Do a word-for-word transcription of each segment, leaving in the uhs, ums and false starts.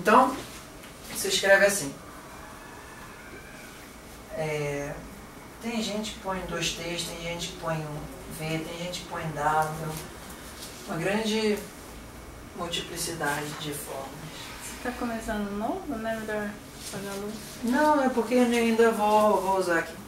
Então, você escreve assim. É, tem gente que põe dois T's, tem gente que põe um V, tem gente que põe W. Uma grande multiplicidade de formas. Você está começando novo? Não é melhor apagar a luz? Não, é porque eu ainda vou, vou usar aqui.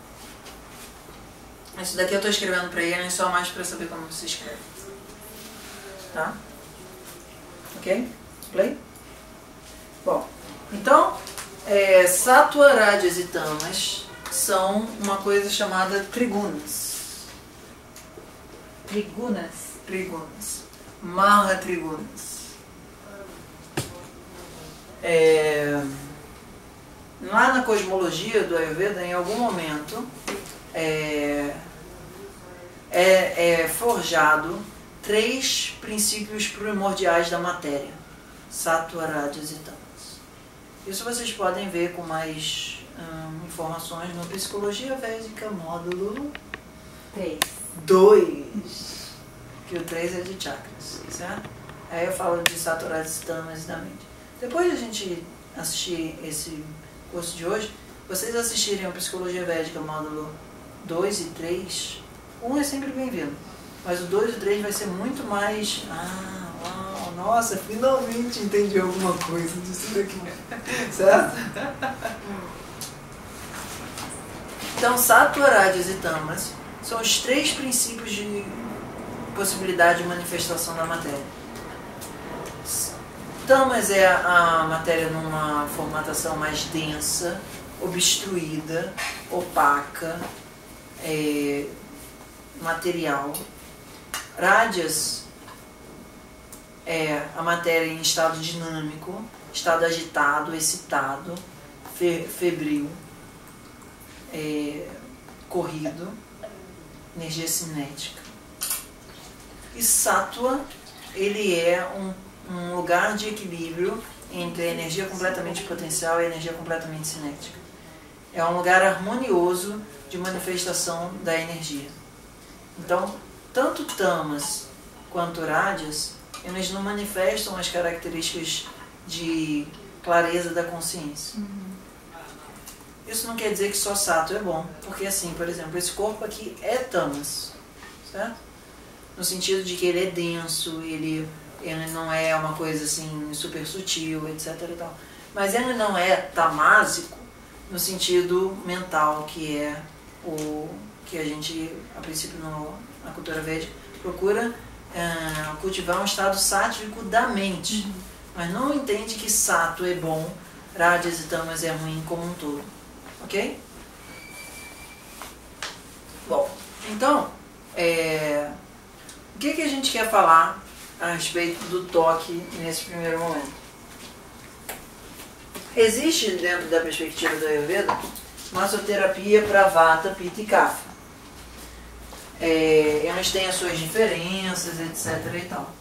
Isso daqui eu estou escrevendo para ele, só mais para saber como se escreve. Tá? Ok? Play? Bom, então, é, Sattva, Rajas e Tamas são uma coisa chamada trigunas. Trigunas? Trigunas. Mahatrigunas. É, lá na cosmologia do Ayurveda, em algum momento, é, é, é forjado três princípios primordiais da matéria. Sattva, Rajas e Tamas. Isso vocês podem ver com mais hum, informações no Psicologia Védica, módulo três. dois. Que o três é de chakras, certo? Aí eu falo de Sattva, Rajas e Tamas da mente. Depois de a gente assistir esse curso de hoje, vocês assistirem ao Psicologia Védica, módulo dois e três, um é sempre bem-vindo. Mas o dois e o três vai ser muito mais... Ah, uau, nossa, finalmente entendi alguma coisa disso daqui. Certo? Então, Sattva, Rajas e Tamas são os três princípios de possibilidade de manifestação da matéria. Tamas é a matéria numa formatação mais densa, obstruída, opaca, é, material. Rajas é a matéria em estado dinâmico, estado agitado, excitado, fe febril, é, corrido, energia cinética. E Sattva, ele é um, um lugar de equilíbrio entre a energia completamente potencial e a energia completamente cinética. É um lugar harmonioso de manifestação da energia. Então, tanto Tamas quanto Rajas, eles não manifestam as características de clareza da consciência. Uhum. Isso não quer dizer que só Sattva é bom, porque assim, por exemplo, esse corpo aqui é Tamas, certo? No sentido de que ele é denso, ele, ele não é uma coisa assim super sutil, etc e tal. Mas ele não é tamásico no sentido mental, que é o que a gente, a princípio no, na cultura védica, procura é, cultivar um estado sátvico da mente. Uhum. Mas não entende que Sattva é bom, Rajas e Tamas é ruim como um todo. Ok? Bom, então, é, o que, que a gente quer falar a respeito do toque nesse primeiro momento? Existe, dentro da perspectiva do Ayurveda, massoterapia para Vata, Pitta e Kapha. É, elas têm as suas diferenças, etc e tal.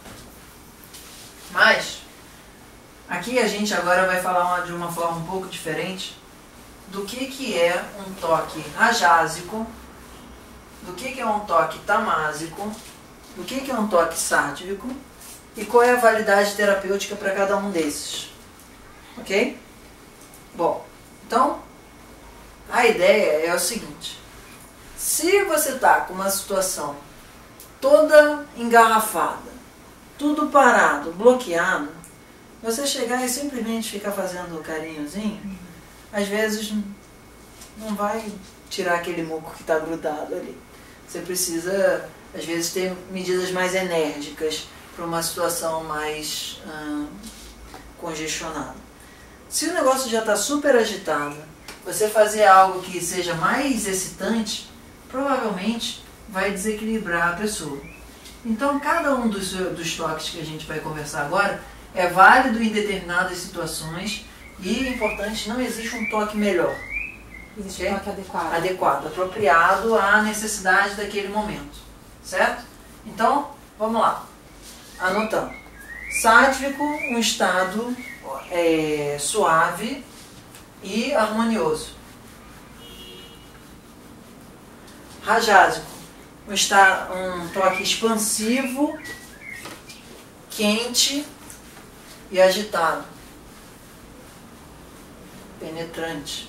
Mas, aqui a gente agora vai falar uma, de uma forma um pouco diferente do que, que é um toque rajásico, do que, que é um toque tamásico, do que, que é um toque sátvico e qual é a validade terapêutica para cada um desses. Ok? Bom, então, a ideia é o seguinte. Se você está com uma situação toda engarrafada, tudo parado, bloqueado, você chegar e simplesmente ficar fazendo o carinhozinho, às vezes não vai tirar aquele muco que está grudado ali. Você precisa, às vezes, ter medidas mais enérgicas para uma situação mais hum, congestionada. Se o negócio já está super agitado, você fazer algo que seja mais excitante, provavelmente vai desequilibrar a pessoa. Então, cada um dos, dos toques que a gente vai conversar agora é válido em determinadas situações e, importante, não existe um toque melhor. Existe um toque adequado. Adequado, apropriado à necessidade daquele momento. Certo? Então, vamos lá. Anotando. Sátvico, um estado é, suave e harmonioso. Rajásico, um, está, um toque expansivo, quente e agitado. penetrante.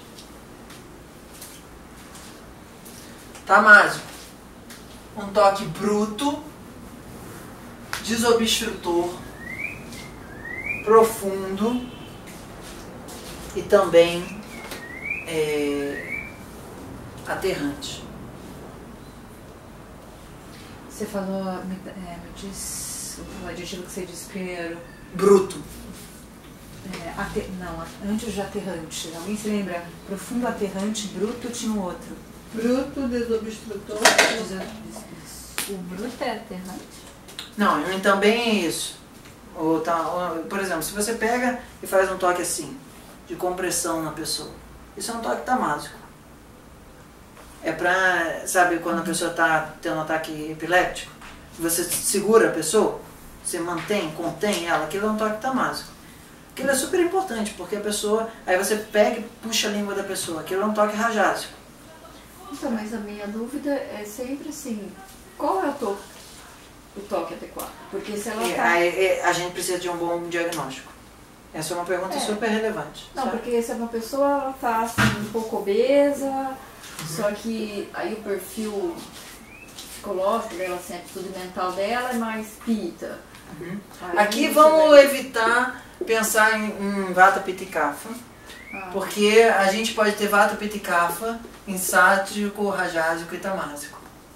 Tamásico, um toque bruto, desobstrutor, profundo e também é, aterrante. Você falou, me, é, me diz o adjetivo que você disse primeiro. Bruto. É, ater, não, antes de aterrante. Alguém se lembra? Profundo, aterrante, bruto, tinha um outro. Bruto, desobstrutor. O bruto é aterrante? Não, e também é isso. Ou tá, ou, por exemplo, se você pega e faz um toque assim, de compressão na pessoa, isso é um toque tamásico. É pra, sabe, quando a pessoa está tendo um ataque epiléptico, você segura a pessoa, você mantém, contém ela, aquilo é um toque tamásico. Aquilo é super importante, porque a pessoa, aí você pega e puxa a língua da pessoa, aquilo é um toque rajásico. Então, mas a minha dúvida é sempre assim, qual é o toque, o toque adequado? Porque se ela E, tá... aí, a gente precisa de um bom diagnóstico. Essa é uma pergunta É. super relevante. Não, sabe? porque se é uma pessoa, ela tá assim, um pouco obesa, uhum. Só que aí o perfil psicológico dela, assim, a atitude mental dela é mais pita. Uhum. Aí Aqui você vamos vai- evitar pensar em, em Vata Pitta e Kapha, Ah. porque a gente pode ter Vata Pitta e Kapha em sátrico, rajásico e tamásico.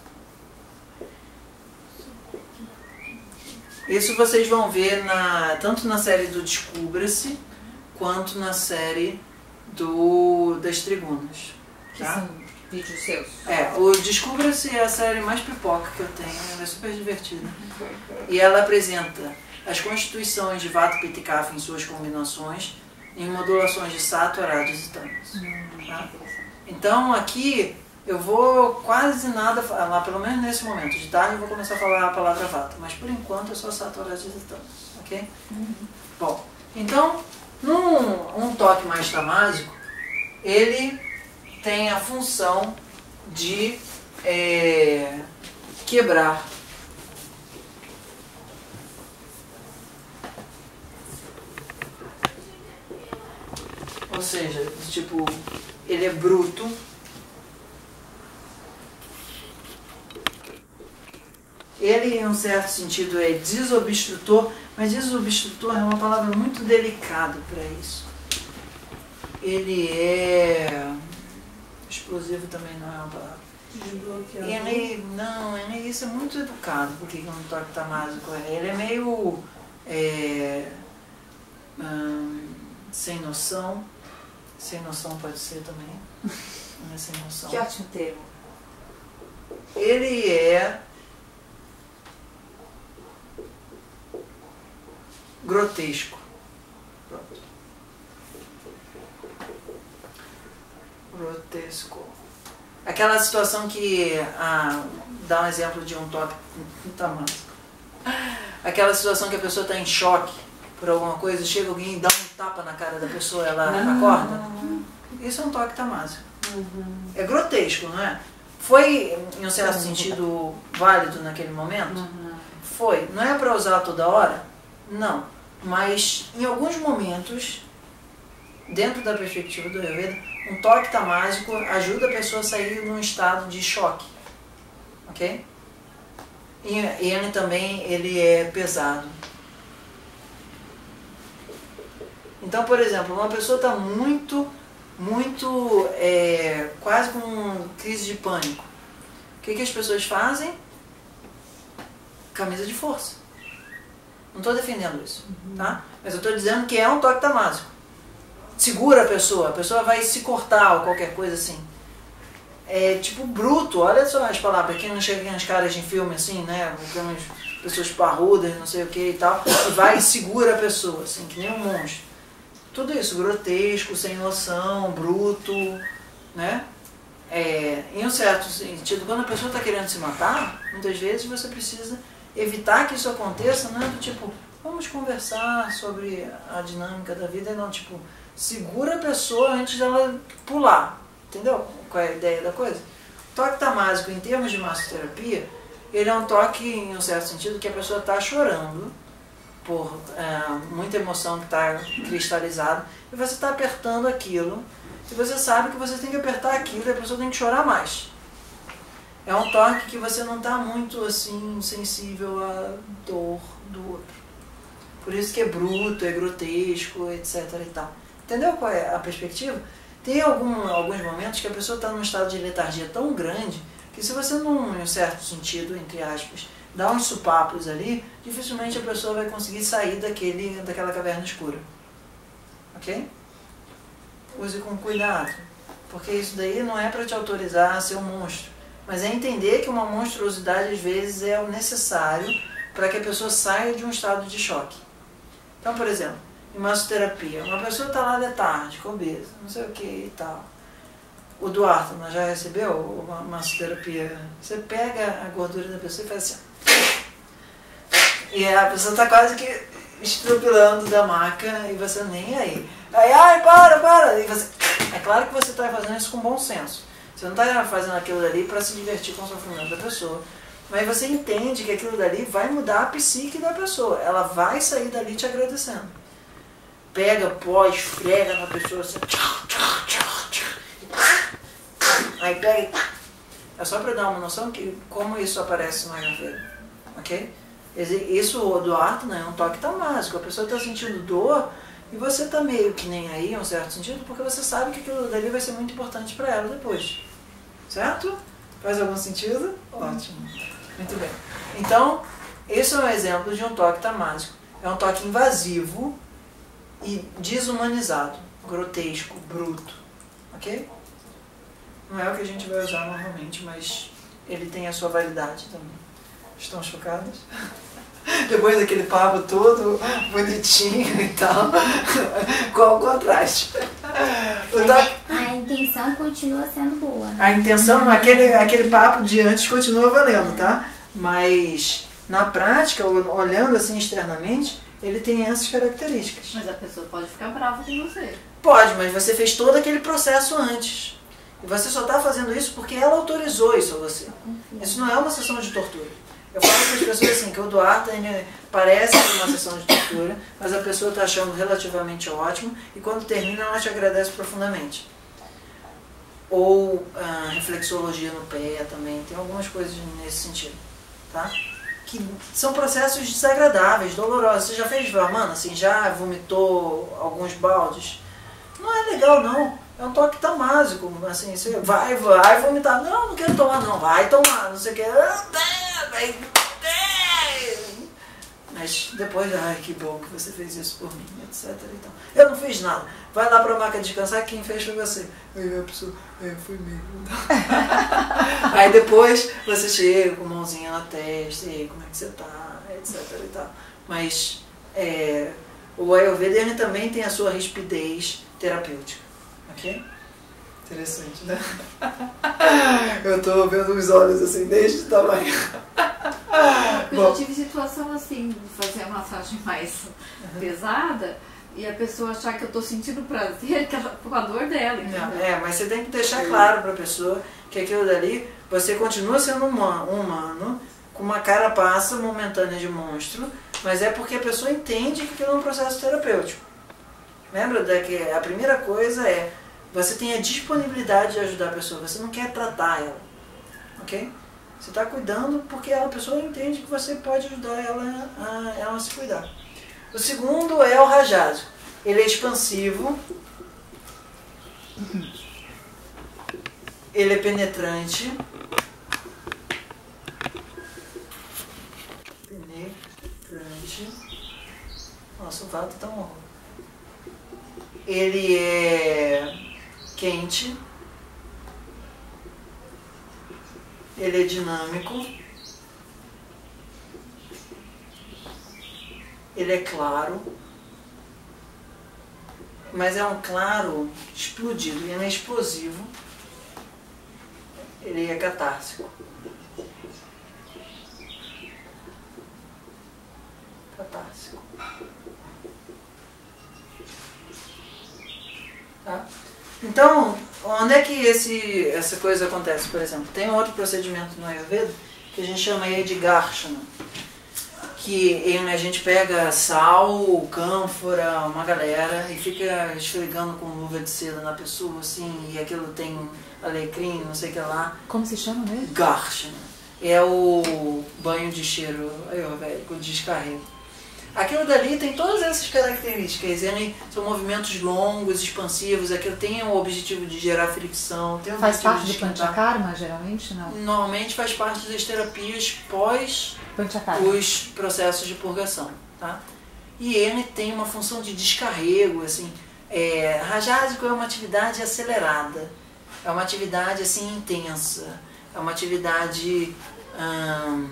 Isso vocês vão ver na, tanto na série do Descubra-se, quanto na série do, das Trigunas. Que Tá? são vídeos seus. É, o Descubra-se é a série mais pipoca que eu tenho, ela é super divertida. E ela apresenta as constituições de Vata, Pitta e Kapha em suas combinações, em modulações de Sattva, Rajas e Tamas. Tá? Então aqui eu vou quase nada falar, pelo menos nesse momento. De tarde eu vou começar a falar a palavra Vata, mas por enquanto é só Sattva, Rajas e Tamas. Ok? Uhum. Bom, então, num um toque mais tamásico, ele tem a função de é, quebrar. Ou seja, tipo, ele é bruto. Ele, em um certo sentido, é desobstrutor, mas desobstrutor é uma palavra muito delicada para isso. Ele é... explosivo também não é uma palavra. Desbloqueador. Ele, não, ele, isso é muito educado, porque não toque tamásico. Ele é meio é, hum, sem noção. Sem noção pode ser também. Não é sem noção. Que ótimo termo. Ele é grotesco. Pronto. Grotesco. Aquela situação que, ah, dá um exemplo de um toque tamásico. Aquela situação que a pessoa está em choque por alguma coisa, chega alguém e dá um tapa na cara da pessoa, ela acorda. Isso é um toque tamásico. Uhum. É grotesco, não é? Foi, em um certo sentido, válido naquele momento? Uhum. Foi. Não é para usar toda hora? Não. Mas, em alguns momentos, dentro da perspectiva do Ayurveda, um toque tamásico ajuda a pessoa a sair num estado de choque. Ok? E ele também ele é pesado. Então, por exemplo, uma pessoa está muito, muito, é, quase com crise de pânico. O que, que as pessoas fazem? Camisa de força. Não estou defendendo isso, tá? Mas eu estou dizendo que é um toque tamásico. Segura a pessoa, a pessoa vai se cortar ou qualquer coisa assim. É tipo bruto, olha só as palavras, aqui não chega as caras de filme assim, né? Aquelas pessoas parrudas, não sei o que e tal, e vai e segura a pessoa, assim, que nem um monstro. Tudo isso, grotesco, sem noção, bruto, né? É, em um certo sentido, quando a pessoa está querendo se matar, muitas vezes você precisa evitar que isso aconteça, não é do tipo, vamos conversar sobre a dinâmica da vida, não, tipo, segura a pessoa antes dela pular, entendeu? Qual é a ideia da coisa? O toque tamásico, em termos de massoterapia, ele é um toque, em um certo sentido, que a pessoa está chorando, por é, muita emoção que está cristalizada, e você está apertando aquilo, e você sabe que você tem que apertar aquilo e a pessoa tem que chorar mais. É um toque que você não está muito assim sensível à dor do outro. Por isso que é bruto, é grotesco, etc e tal. Entendeu qual é a perspectiva? Tem algum, alguns momentos que a pessoa está num estado de letargia tão grande que se você não, em um certo sentido, entre aspas, dá uns supapos ali, dificilmente a pessoa vai conseguir sair daquele, daquela caverna escura. Ok? Use com cuidado, porque isso daí não é para te autorizar a ser um monstro, mas é entender que uma monstruosidade às vezes é o necessário para que a pessoa saia de um estado de choque. Então, por exemplo, em massoterapia, uma pessoa está lá letárgica, obesa, não sei o que e tal. O Duarte, nós já recebeu uma massoterapia? Você pega a gordura da pessoa e faz assim. E a pessoa está quase que estrupilando da maca e você nem aí. Aí, ai, para, para! E você... É claro que você está fazendo isso com bom senso. Você não está fazendo aquilo dali para se divertir com o sofrimento da pessoa. Mas você entende que aquilo dali vai mudar a psique da pessoa. Ela vai sair dali te agradecendo. Pega pó, esfrega na pessoa assim. Aí pega. É só para dar uma noção de como isso aparece no Ayurveda. Ok? Isso do Artha, né, é um toque tamásico. A pessoa está sentindo dor e você está meio que nem aí, em um certo sentido, porque você sabe que aquilo dali vai ser muito importante para ela depois. Certo? Faz algum sentido? Ótimo. Muito bem. Então, esse é um exemplo de um toque tamásico. É um toque invasivo e desumanizado, grotesco, bruto. Ok? Não é o que a gente vai usar normalmente, mas ele tem a sua validade também. Estão chocados? Depois daquele papo todo bonitinho e tal, qual o contraste? O toque... A intenção continua sendo boa. A intenção, aquele, aquele papo de antes continua valendo, tá? Mas na prática, olhando assim externamente, ele tem essas características. Mas a pessoa pode ficar brava com você. Pode, mas você fez todo aquele processo antes. E você só está fazendo isso porque ela autorizou isso a você. Isso não é uma sessão de tortura. Eu falo para as pessoas assim, que o Duarte parece uma sessão de tortura, mas a pessoa está achando relativamente ótimo e quando termina ela te agradece profundamente. Ou ah, reflexologia no pé também, tem algumas coisas nesse sentido, tá? Que são processos desagradáveis, dolorosos. Você já fez Vamana, assim, já vomitou alguns baldes? Não é legal não, é um toque tamásico, assim, você vai, vai vomitar, não, não quero tomar não, vai tomar, não sei o que, mas depois, ai que bom que você fez isso por mim, etc e tal. Eu não fiz nada, vai lá pra maca descansar, quem fez foi você. Aí a pessoa, é, foi mesmo. Aí depois você chega com a mãozinha na testa, e aí, como é que você tá, etc e tal. Mas é, o Ayurveda ele também tem a sua rispidez terapêutica, ok? Interessante, né? Eu tô vendo os olhos assim, deste tamanho. Eu já tive situação assim, de fazer a massagem mais uhum. pesada e a pessoa achar que eu tô sentindo prazer que ela, com a dor dela. Não, é, mas você tem que deixar claro pra pessoa que aquilo dali, você continua sendo humano, humano com uma carapaça momentânea de monstro, mas é porque a pessoa entende que aquilo é um processo terapêutico. Lembra que a primeira coisa é você tem a disponibilidade de ajudar a pessoa, você não quer tratar ela, ok? Você está cuidando porque a pessoa entende que você pode ajudar ela a, ela a se cuidar. O segundo é o Rajasa. Ele é expansivo, ele é penetrante, penetrante, nossa, o vato está um horror. Ele é quente, ele é dinâmico, ele é claro, mas é um claro explodido, ele não é explosivo, ele é catársico. Catársico. Tá? Então, onde é que esse, essa coisa acontece, por exemplo? Tem outro procedimento no Ayurveda que a gente chama aí de Garshana. que a gente pega sal, cânfora, uma galera e fica esfregando com luva de seda na pessoa, assim, e aquilo tem alecrim, não sei o que lá. Como se chama mesmo? Garchen. É o banho de cheiro, aí, ó, velho, com descarrego. Aquilo dali tem todas essas características, eles são movimentos longos, expansivos, aquilo tem o objetivo de gerar fricção. Tem o Faz objetivo parte de do esquentar. Panchakarma, geralmente, não? Normalmente faz parte das terapias pós Panchakarma. os processos de purgação, tá? E ele tem uma função de descarrego, assim. É, Rajásico é uma atividade acelerada, é uma atividade assim intensa, é uma atividade hum,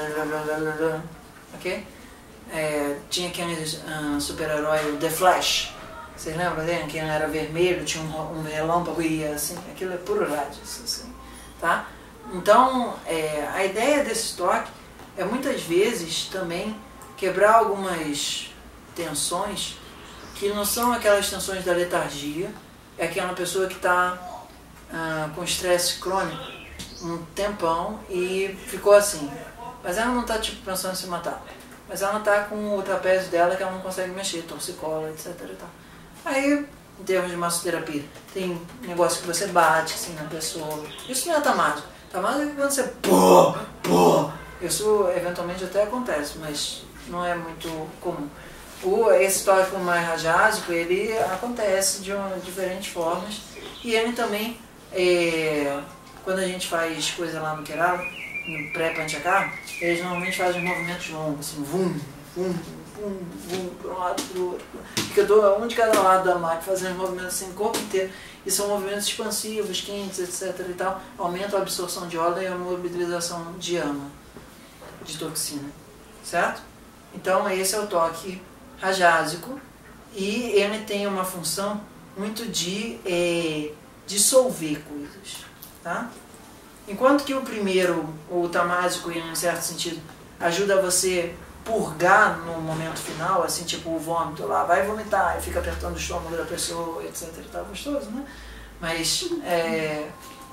ok? É, tinha aquele hum, super-herói, o The Flash, vocês lembram dele? Que era vermelho, tinha um, um relâmpago e ia assim, aquilo é puro Rajas, assim, tá? Então, é, a ideia desse toque é muitas vezes também quebrar algumas tensões que não são aquelas tensões da letargia, é aquela pessoa que está ah, com estresse crônico um tempão e ficou assim, mas ela não está tipo, pensando em se matar, mas ela está com o trapézio dela que ela não consegue mexer, torcicola, etc e tal. Aí, em termos de massoterapia, tem negócio que você bate assim, na pessoa, isso não é tamásico, tamásico é quando você pô, pô, isso eventualmente até acontece, mas não é muito comum. O, esse toque mais rajásico, ele acontece de uma, diferentes formas e ele também, é, quando a gente faz coisa lá no Kerala, no pré-Panchakarma, eles normalmente fazem movimentos longos, assim, vum, vum, vum, vum, para um lado, para o outro. Fica um de cada lado da máquina, fazendo movimentos assim, o corpo inteiro. E são movimentos expansivos, quentes, etc e tal. Aumenta a absorção de óleo e a mobilização de ama, de toxina, certo? Então esse é o toque rajásico e ele tem uma função muito de é, dissolver coisas, tá? Enquanto que o primeiro, o tamásico, em um certo sentido, ajuda você purgar no momento final, assim, tipo o vômito lá, vai vomitar e fica apertando o estômago da pessoa, etc e tal, gostoso, né? Mas é,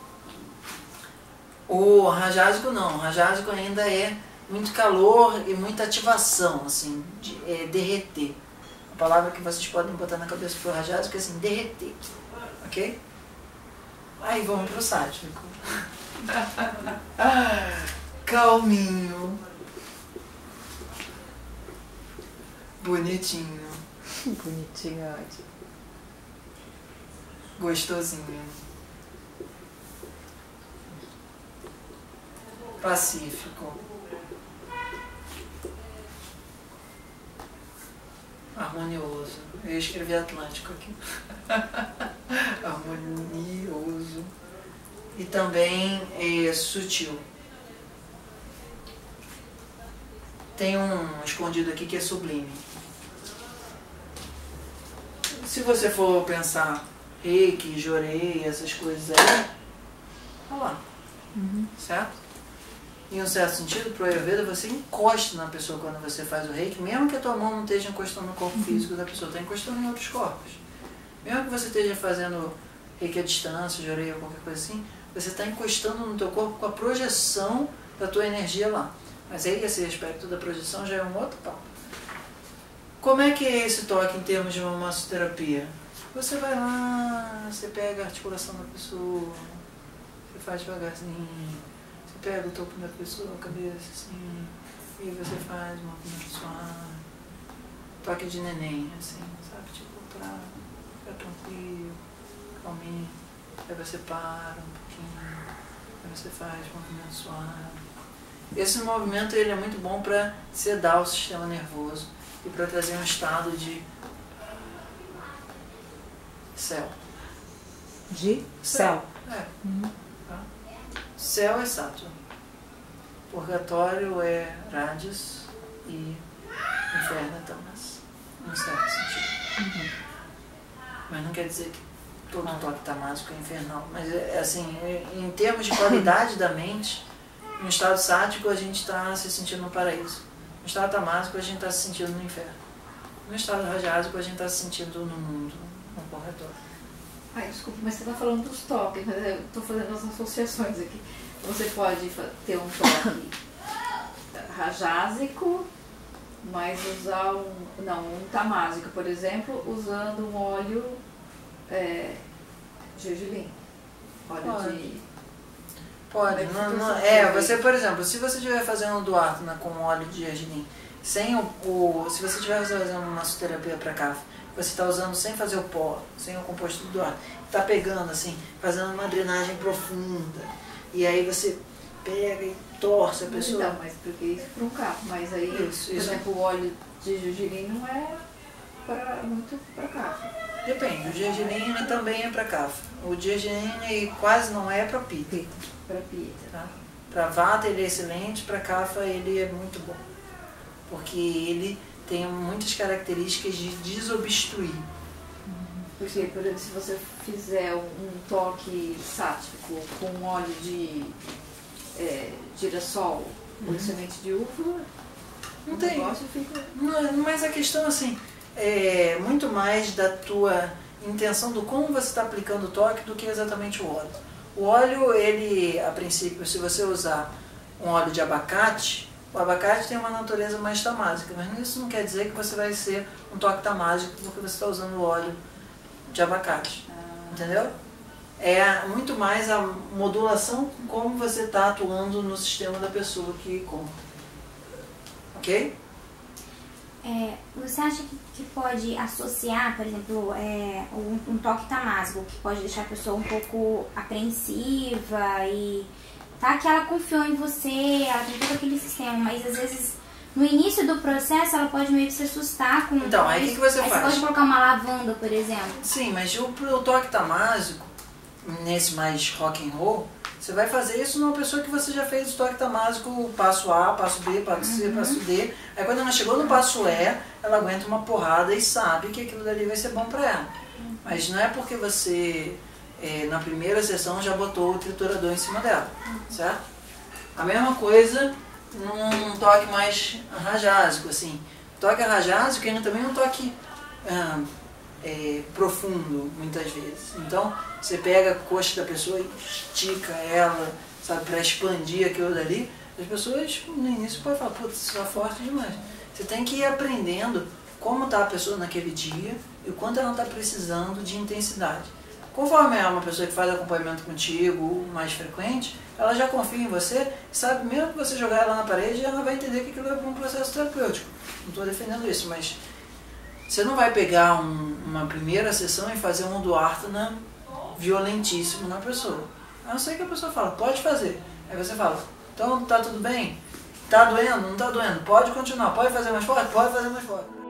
o rajásico não, o rajásico ainda é muito calor e muita ativação, assim, de é, derreter. A palavra que vocês podem botar na cabeça para o rajásico é assim, derreter, ok? Aí vamos pro sático. Calminho, bonitinho, Bonitinho, ótimo. gostosinho, pacífico, harmonioso. Eu escrevi Atlântico aqui. Harmonioso. E também é sutil. Tem um escondido aqui que é sublime. Se você for pensar reiki, jorei, essas coisas aí, olha lá, Uhum. certo? Em um certo sentido, pro Ayurveda, você encosta na pessoa quando você faz o reiki, mesmo que a tua mão não esteja encostando no corpo físico da pessoa, está encostando em outros corpos. Mesmo que você esteja fazendo reiki à distância, jorei ou qualquer coisa assim, você está encostando no teu corpo com a projeção da tua energia lá. Mas aí esse aspecto da projeção já é um outro papo. Como é que é esse toque em termos de uma massoterapia? Você vai lá, você pega a articulação da pessoa, você faz devagarzinho, você pega o topo da pessoa, a cabeça assim, e você faz uma movimento suave, toque de neném, assim, sabe? Tipo, pra ficar tranquilo, calminho. Aí você para um pouquinho, aí você faz um movimento suave. Esse movimento ele é muito bom para sedar o sistema nervoso e para trazer um estado de céu. De céu. É. Uhum. Tá? Céu é Sattva. Purgatório é Rajas e inferno é Tamas, em um certo sentido. Uhum. Mas não quer dizer que todo toque tamásico é infernal. Mas é assim, em termos de qualidade da mente, no estado sático a gente está se sentindo no paraíso. No estado tamásico a gente está se sentindo no inferno. No estado rajásico a gente está se sentindo no mundo, no corretor. Ai, desculpa, mas você está falando dos toques, mas eu estou fazendo as associações aqui. Você pode ter um toque rajásico Mas usar um, não, um tamásico, por exemplo, usando um óleo é, gergelim. Óleo Pode. de... Pode. Não, não, é, você, por exemplo, se você estiver fazendo duártana com óleo de gergelim, sem o, o, se você estiver fazendo uma massoterapia para cáfora, você está usando sem fazer o pó, sem o composto do duártana, está pegando assim, fazendo uma drenagem profunda, e aí você pega e torce a pessoa. Não, mas porque isso para um carro, mas aí, Isso, por isso. exemplo, o óleo de gergelim não é pra, muito para cáfora. Depende, o gergelim também é para cáfora. O gergelim quase não é para pita. Para pita. Tá? Para vata ele é excelente, para cáfora ele é muito bom. Porque ele tem muitas características de desobstruir. Porque, por exemplo, se você fizer um, um toque sátrico com óleo de é, girassol ou Uhum. semente de uva, Não o tem. negócio fica... Não, mas a questão assim, é muito mais da tua intenção do como você está aplicando o toque do que exatamente o óleo. O óleo, ele, a princípio, se você usar um óleo de abacate, o abacate tem uma natureza mais tamásica, mas isso não quer dizer que você vai ser um toque tamásico porque você está usando o óleo de abacate, Ah, entendeu? É muito mais a modulação como você está atuando no sistema da pessoa que compra. Ok? É, você acha que, que pode associar, por exemplo, é, um, um toque tamásico, que pode deixar a pessoa um pouco apreensiva e tá que ela confiou em você, ela tem todo aquele sistema, mas às vezes no início do processo ela pode meio que se assustar com... Então, aí o que, que você aí faz? você pode colocar uma lavanda, por exemplo. Sim, mas o, o toque tamásico, nesse mais rock and roll, você vai fazer isso numa pessoa que você já fez o toque tamásico, passo A, passo B, passo C, Uhum. passo D. Aí quando ela chegou no passo E, ela aguenta uma porrada e sabe que aquilo dali vai ser bom pra ela. Mas não é porque você, é, na primeira sessão, já botou o triturador em cima dela, certo? A mesma coisa num toque mais rajásico, assim. Toque rajásico ainda também é um toque ah, é, profundo, muitas vezes. Então, você pega a coxa da pessoa e estica ela, sabe, para expandir aquilo dali. As pessoas, no início, podem falar, putz, isso é forte demais. Você tem que ir aprendendo como está a pessoa naquele dia e o quanto ela está precisando de intensidade. Conforme é uma pessoa que faz acompanhamento contigo mais frequente, ela já confia em você, sabe, mesmo que você jogar ela na parede, ela vai entender que aquilo é um processo terapêutico. Não estou defendendo isso, mas você não vai pegar um, uma primeira sessão e fazer um duártana violentíssimo na pessoa. A não ser que a pessoa fala, pode fazer. Aí você fala, então tá tudo bem? Tá doendo? Não tá doendo? Pode continuar. Pode fazer mais forte? Pode fazer mais forte.